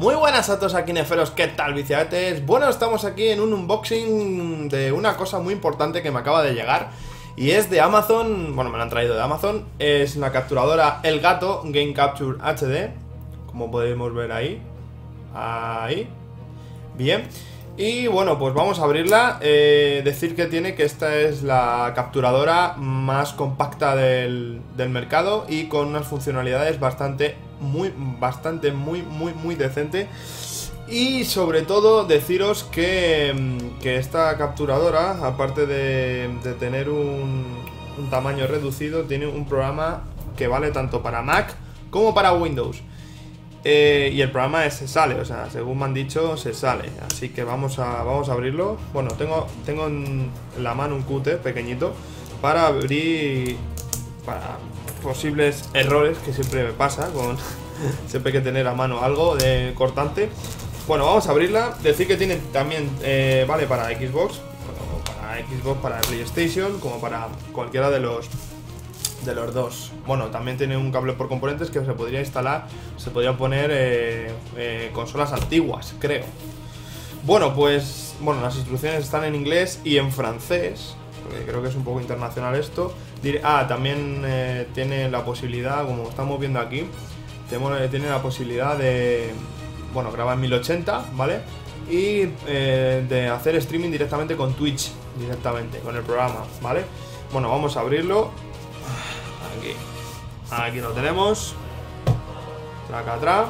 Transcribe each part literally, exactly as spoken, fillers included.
Muy buenas a todos aquí neferos, ¿qué tal viciadetes? Bueno, estamos aquí en un unboxing de una cosa muy importante que me acaba de llegar. Y es de Amazon, bueno, me la han traído de Amazon. Es una capturadora Elgato Game Capture H D, como podemos ver ahí. Ahí. Bien. Y bueno, pues vamos a abrirla. eh, Decir que tiene que esta es la capturadora más compacta del, del mercado y con unas funcionalidades bastante, muy, bastante, muy, muy, muy decente. Y sobre todo deciros que, que esta capturadora, aparte de, de tener un, un tamaño reducido, tiene un programa que vale tanto para Mac como para Windows. Eh, y el programa es, se sale, o sea, según me han dicho, se sale. Así que vamos a, vamos a abrirlo. Bueno, tengo, tengo en la mano un cúter pequeñito para abrir, para posibles errores que siempre me pasa con siempre hay que tener a mano algo de cortante. Bueno, vamos a abrirla. Decir que tiene también, eh, vale para Xbox, bueno, para Xbox, para PlayStation, como para cualquiera de los de los dos. Bueno, también tiene un cable por componentes que se podría instalar, se podría poner eh, eh, consolas antiguas, creo. Bueno, pues, bueno, las instrucciones están en inglés y en francés, porque creo que es un poco internacional esto. Ah, también eh, tiene la posibilidad, como estamos viendo aquí, tiene la posibilidad de, bueno, grabar en mil ochenta, ¿vale? Y eh, de hacer streaming directamente con Twitch, directamente, con el programa, ¿vale? Bueno, vamos a abrirlo. Aquí, aquí lo tenemos. Traca atrás.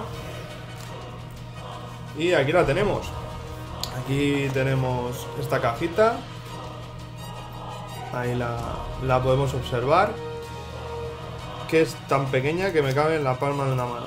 Y aquí la tenemos. Aquí tenemos esta cajita. Ahí la, la podemos observar. Que es tan pequeña que me cabe en la palma de una mano.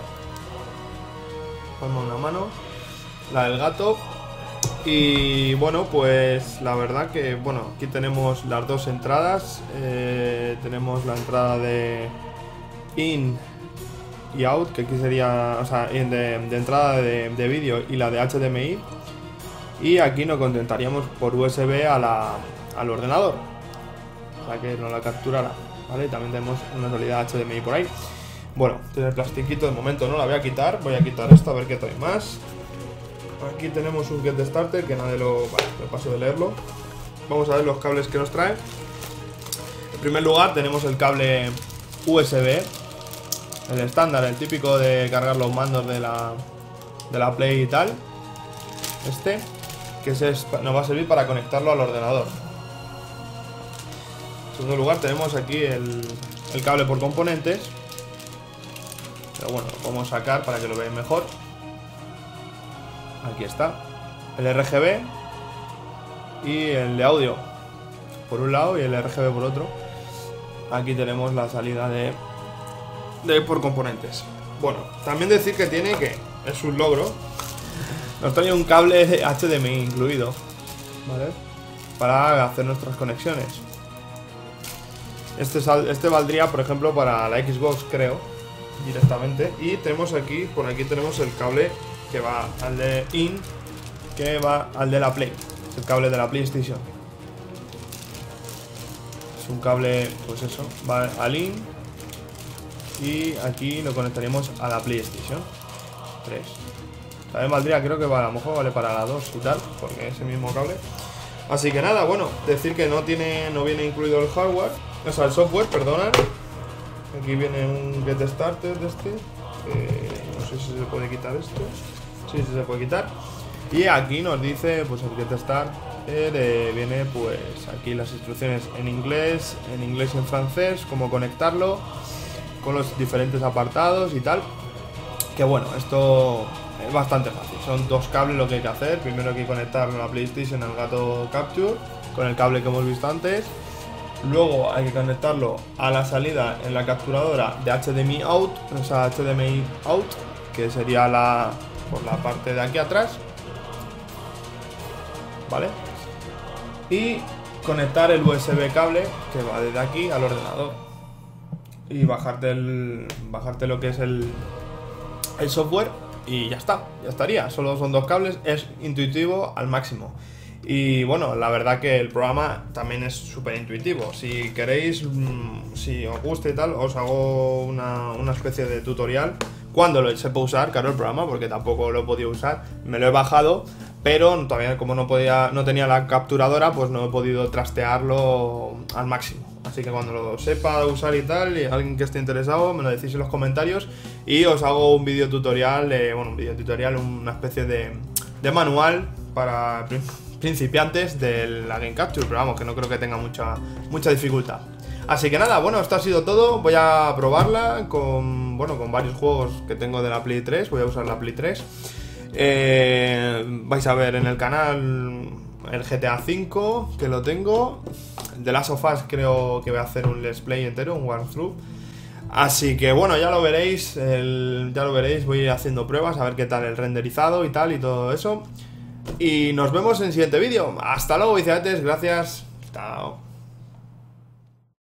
Palma de una mano. La del gato. Y bueno, pues la verdad que, bueno, aquí tenemos las dos entradas. eh, Tenemos la entrada de in y out, que aquí sería, o sea, de, de entrada de, de vídeo, y la de H D M I. Y aquí nos contentaríamos por U S B a la, al ordenador, para que nos la capturara, ¿vale? También tenemos una salida H D M I por ahí. Bueno, tiene el plastiquito, de momento no la voy a quitar. Voy a quitar esto a ver qué trae más. Aquí tenemos un Get Starter que nadie lo... Vale, me paso de leerlo. Vamos a ver los cables que nos trae. En primer lugar tenemos el cable U S B, el estándar, el típico de cargar los mandos de la, de la Play y tal. Este, que se, nos va a servir para conectarlo al ordenador. En segundo lugar tenemos aquí el, el cable por componentes. Pero bueno, lo podemos sacar para que lo veáis mejor. Aquí está, el R G B y el de audio por un lado y el R G B por otro. Aquí tenemos la salida de, de por componentes. Bueno, también decir que tiene que, es un logro, nos trae un cable H D M I incluido, ¿vale? Para hacer nuestras conexiones. Este, sal, este valdría, por ejemplo, para la Xbox, creo, directamente. Y tenemos aquí, por aquí tenemos el cable que va al de in, que va al de la Play, es el cable de la PlayStation. Es un cable, pues eso, va al in y aquí lo conectaríamos a la PlayStation tres. También valdría, creo que va, a lo mejor vale para la dos y tal, porque es el mismo cable. Así que nada, bueno, decir que no tiene, no viene incluido el hardware, o sea, el software, perdona. Aquí viene un Get Starter de este, eh, no sé si se puede quitar esto. Sí, sí se puede quitar. Y aquí nos dice, pues el Get Start, eh, viene pues aquí las instrucciones en inglés, en inglés y en francés, cómo conectarlo con los diferentes apartados y tal. Que bueno, esto es bastante fácil. Son dos cables lo que hay que hacer. Primero hay que conectarlo a la PlayStation, al Elgato Capture, con el cable que hemos visto antes. Luego hay que conectarlo a la salida en la capturadora de H D M I out, o sea, H D M I out, que sería la por la parte de aquí atrás, ¿vale? Y conectar el U S B cable que va desde aquí al ordenador y bajarte el bajarte lo que es el el software y ya está, ya estaría. Solo son dos cables, es intuitivo al máximo. Y bueno, la verdad que el programa también es súper intuitivo. Si queréis, mmm, si os gusta y tal, os hago una, una especie de tutorial cuando lo sepa usar, claro, el programa, porque tampoco lo he podido usar. Me lo he bajado, pero todavía como no podía, no tenía la capturadora, pues no he podido trastearlo al máximo. Así que cuando lo sepa usar y tal, y alguien que esté interesado, me lo decís en los comentarios y os hago un vídeo tutorial, eh, bueno, un vídeo tutorial, una especie de, de manual para principiantes de la Game Capture, pero vamos, que no creo que tenga mucha, mucha dificultad. Así que nada, bueno, esto ha sido todo. Voy a probarla con, bueno, con varios juegos que tengo de la Play tres. Voy a usar la Play tres. eh, Vais a ver en el canal el G T A cinco, que lo tengo. De Last of Us creo que voy a hacer un let's play entero, un walkthrough. Así que bueno, ya lo veréis, el, ya lo veréis. Voy a ir haciendo pruebas, a ver qué tal el renderizado y tal y todo eso. Y nos vemos en el siguiente vídeo. Hasta luego, viciadetes, gracias. Chao.